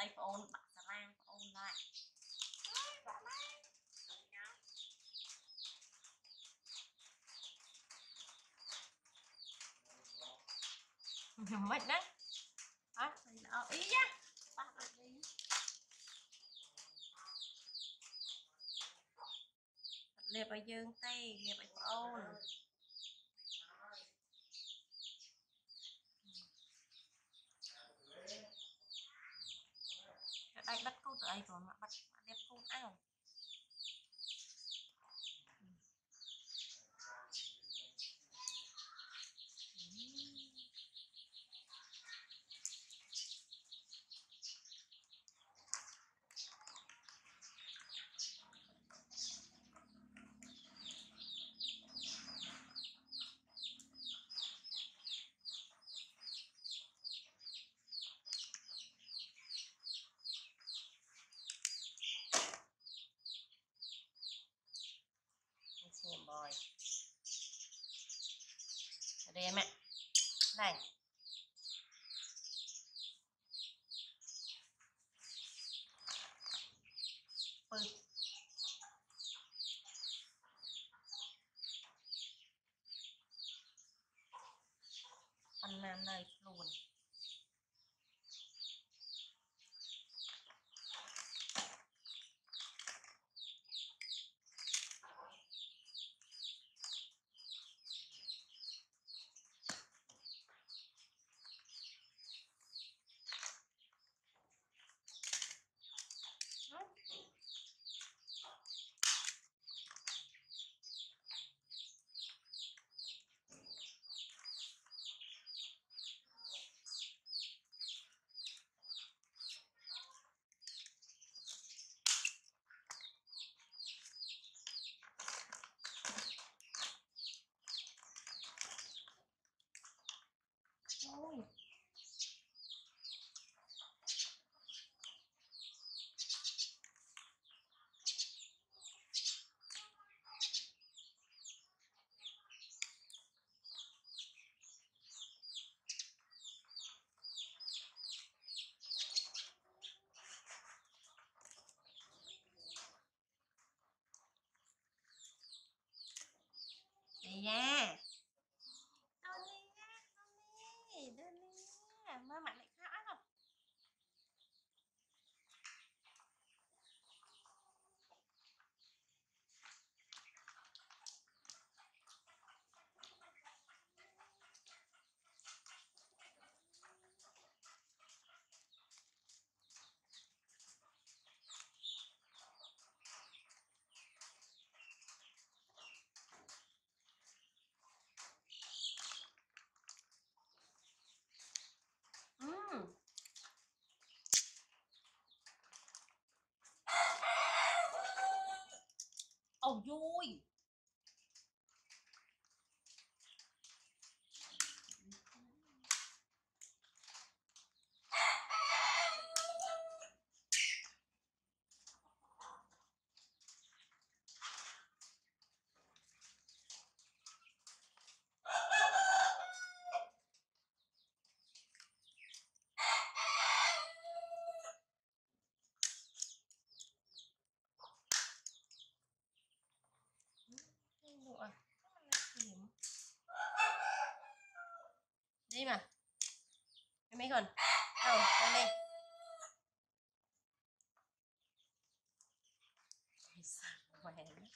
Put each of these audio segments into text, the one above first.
ai phone bạc xà lan phone lại mất đấy hả ý á bắt được đi liệp ở dương tây liệp ở phone đây bắt câu từ ấy rồi mà bắt liệp phone ao xem bòi ở đây em ạ này con nam này luôn ôi đi nha đơn đi mà mày lại khá rồi ồ vui đi mà em mấy con đâu lên đây khỏe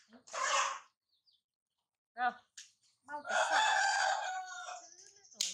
đâu bao cái sạc rồi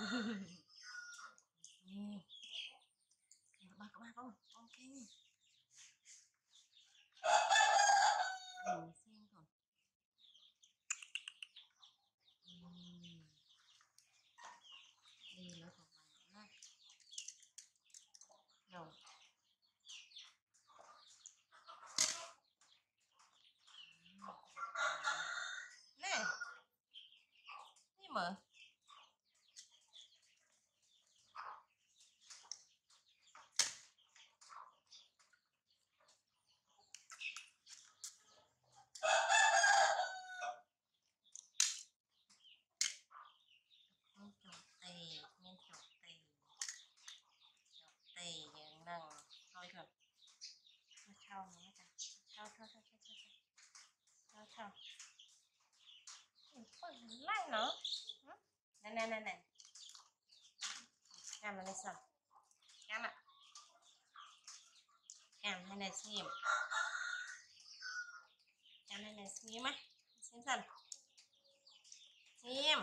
Nè, các bạn không? Ok. Xem còn. Đây là của bạn đó. Rồi. Nè. Gì mà? Men chọc tì dạng nằng thôi rồi. Nó trâu nữa ta. Trâu. Lại nữa. Nè. Cam này sao? Cam ạ. Cam này xem. Cam này xem á. Xem sao? Xem.